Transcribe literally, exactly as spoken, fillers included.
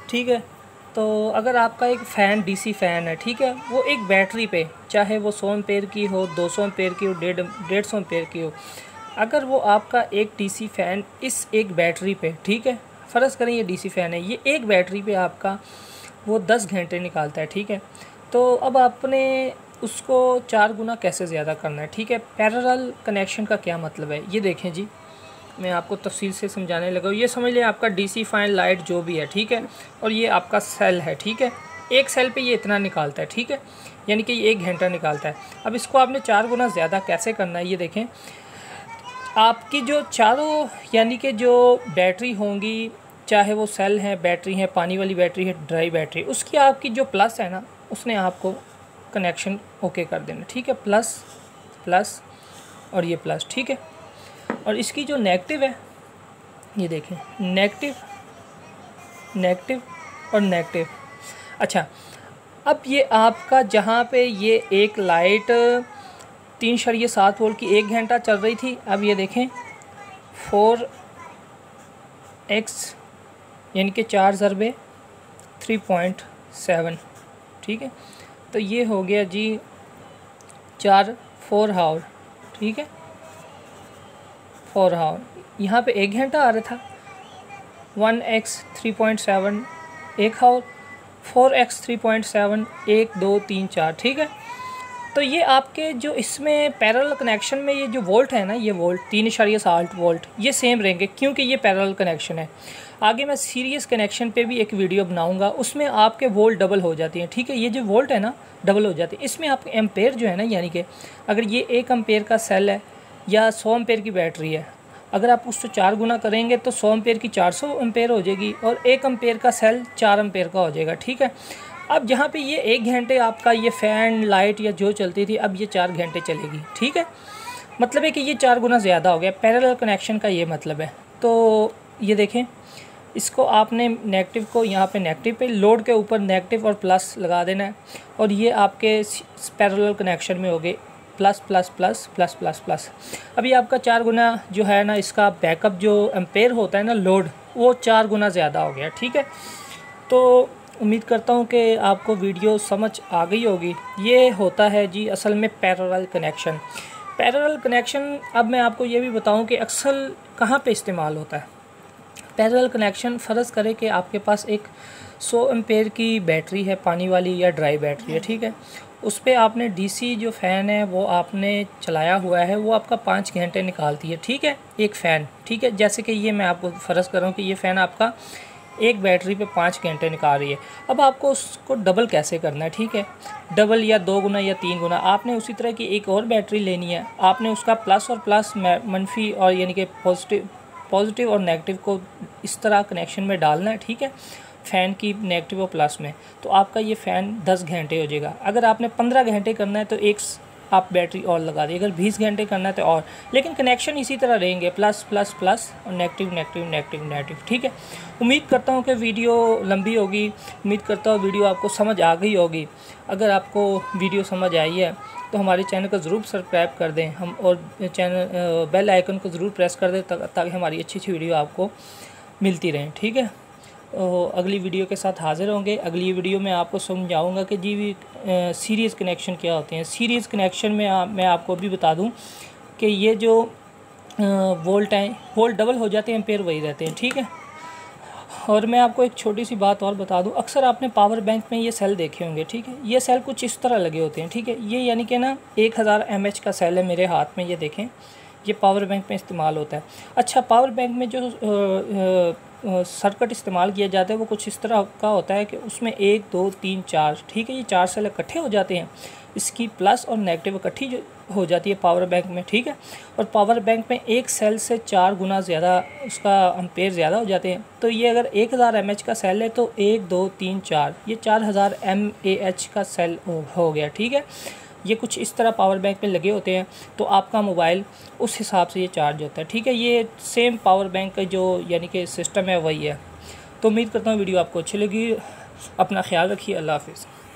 ठीक है। तो अगर आपका एक फ़ैन डीसी फ़ैन है, ठीक है, वो एक बैटरी पे, चाहे वो सौ एम्पेयर की हो, दो सौ एम्पेयर की हो, डेढ़ डेढ़ सौ एम्पेयर की हो, अगर वो आपका एक डीसी फ़ैन इस एक बैटरी पे, ठीक है, फ़र्ज़ करें ये डीसी फ़ैन है, ये एक बैटरी पे आपका वो दस घंटे निकालता है, ठीक है। तो अब आपने उसको चार गुना कैसे ज़्यादा करना है, ठीक है। पैरेलल कनेक्शन का क्या मतलब है, ये देखें जी, मैं आपको तफसील से समझाने लगा। ये समझ लें आपका डीसी फ़ैन लाइट जो भी है, ठीक है, और ये आपका सेल है, ठीक है। एक सेल पे ये इतना निकालता है, ठीक है, यानी कि ये एक घंटा निकालता है। अब इसको आपने चार गुना ज़्यादा कैसे करना है, ये देखें। आपकी जो चारों यानी कि जो बैटरी होंगी, चाहे वो सेल है, बैटरी है, पानी वाली बैटरी है, ड्राई बैटरी, उसकी आपकी जो प्लस है ना, उसने आपको कनेक्शन ओके कर देना, ठीक है। प्लस प्लस और ये प्लस, ठीक है। और इसकी जो नेगेटिव है, ये देखें, नेगेटिव नेगेटिव और नेगेटिव। अच्छा, अब ये आपका जहाँ पे ये एक लाइट तीन शरीय सात वोल्ट की एक घंटा चल रही थी, अब ये देखें फोर एक्स यानी कि चार ज़रबे थ्री पॉइंट सेवन, ठीक है। तो ये हो गया जी चार फोर हावर, ठीक है, फोर हावर। यहाँ पे एक घंटा आ रहा था, one x three point seven एक hour, four x three point seven एक दो तीन चार, ठीक है। तो ये आपके जो इसमें पैरेलल कनेक्शन में ये जो वोल्ट है ना, ये वोल्ट तीन इशारिया साठ वोल्ट ये सेम रहेंगे, क्योंकि ये पैरेलल कनेक्शन है। आगे मैं सीरीज़ कनेक्शन पे भी एक वीडियो बनाऊंगा, उसमें आपके वोल्ट डबल हो जाती हैं, ठीक है। ये जो वोल्ट है ना डबल हो जाती है। इसमें आपके एम्पेयर जो है ना, यानी कि अगर ये एक एम्पेयर का सेल है या सौ एम्पेयर की बैटरी है, अगर आप उससे चार गुना करेंगे तो सौ एम्पेयर की चार सौ एम्पेयर हो जाएगी और एक एम्पेयर का सेल चार एम्पेयर का हो जाएगा, ठीक है। अब जहाँ पे ये एक घंटे आपका ये फ़ैन लाइट या जो चलती थी, अब ये चार घंटे चलेगी, ठीक है। मतलब है कि ये चार गुना ज़्यादा हो गया। पैरेलल कनेक्शन का ये मतलब है। तो ये देखें, इसको आपने नेगेटिव को यहाँ पे नेगेटिव पे, लोड के ऊपर नेगेटिव और प्लस लगा देना है, और ये आपके पैरेलल कनेक्शन में हो गए plus plus plus plus plus plus. अभी आपका चार गुना जो है ना, इसका बैकअप जो एम्पेयर होता है ना, लोड, वो चार गुना ज़्यादा हो गया, ठीक है। तो उम्मीद करता हूँ कि आपको वीडियो समझ आ गई होगी। ये होता है जी असल में पैरेलल कनेक्शन। पैरेलल कनेक्शन अब मैं आपको ये भी बताऊँ कि अक्सर कहाँ पे इस्तेमाल होता है। पैरेलल कनेक्शन फ़र्ज़ करें कि आपके पास एक सौ एम्पेयर की बैटरी है, पानी वाली या ड्राई बैटरी है, ठीक है। उस पर आपने डीसी जो फ़ैन है वो आपने चलाया हुआ है, वो आपका पाँच घंटे निकालती है, ठीक है, एक फ़ैन, ठीक है। जैसे कि ये मैं आपको फ़र्ज़ कर रहा हूँ कि ये फ़ैन आपका एक बैटरी पे पाँच घंटे निकाल रही है। अब आपको उसको डबल कैसे करना है, ठीक है, डबल या दो गुना या तीन गुना। आपने उसी तरह की एक और बैटरी लेनी है, आपने उसका प्लस और प्लस मनफी और यानी कि पॉजिटिव पॉजिटिव और नेगेटिव को इस तरह कनेक्शन में डालना है, ठीक है, फ़ैन की नेगेटिव और प्लस में। तो आपका ये फ़ैन दस घंटे हो जाएगा। अगर आपने पंद्रह घंटे करना है तो एक आप बैटरी और लगा दी, अगर बीस घंटे करना है तो और, लेकिन कनेक्शन इसी तरह रहेंगे, प्लस प्लस प्लस और नेगेटिव नेगेटिव नेगेटिव नेगेटिव, ठीक है। उम्मीद करता हूँ कि वीडियो लंबी होगी, उम्मीद करता हूँ वीडियो आपको समझ आ गई होगी। अगर आपको वीडियो समझ आई है तो हमारे चैनल को ज़रूर सब्सक्राइब कर दें हम, और चैनल बेल आइकन को ज़रूर प्रेस कर दें ताकि हमारी अच्छी अच्छी वीडियो आपको मिलती रहें, ठीक है। तो अगली वीडियो के साथ हाज़िर होंगे। अगली वीडियो में आपको समझाऊंगा कि जी भी सीरीज़ कनेक्शन क्या होते हैं। सीरीज़ कनेक्शन में आ, मैं आपको भी बता दूं कि ये जो वोल्ट हैं, वोल्ट डबल हो जाते हैं, एम्पेयर वही रहते हैं, ठीक है। और मैं आपको एक छोटी सी बात और बता दूं, अक्सर आपने पावर बैंक में ये सेल देखे होंगे, ठीक है। ये सेल कुछ इस तरह लगे होते हैं, ठीक है। ये यानी कि ना एक हज़ार एम एच का सेल है मेरे हाथ में, ये देखें, ये पावर बैंक में इस्तेमाल होता है। अच्छा, पावर बैंक में जो आ, आ, सर्किट इस्तेमाल किया जाता है वो कुछ इस तरह का होता है कि उसमें एक दो तीन चार, ठीक है, ये चार सेल इकट्ठे हो जाते हैं, इसकी प्लस और नेगेटिव इकट्ठी जो हो जाती है पावर बैंक में, ठीक है। और पावर बैंक में एक सेल से चार गुना ज़्यादा उसका एम्पेयर ज़्यादा हो जाते हैं। तो ये अगर एक हज़ार एम एच का सेल है तो एक दो तीन चार, ये चार हज़ार एम ए एच का सेल हो, हो गया, ठीक है। ये कुछ इस तरह पावर बैंक में लगे होते हैं, तो आपका मोबाइल उस हिसाब से ये चार्ज होता है, ठीक है। ये सेम पावर बैंक का जो यानी कि सिस्टम है वही है। तो उम्मीद करता हूँ वीडियो आपको अच्छी लगी। अपना ख्याल रखिए। अल्लाह हाफ़िज़।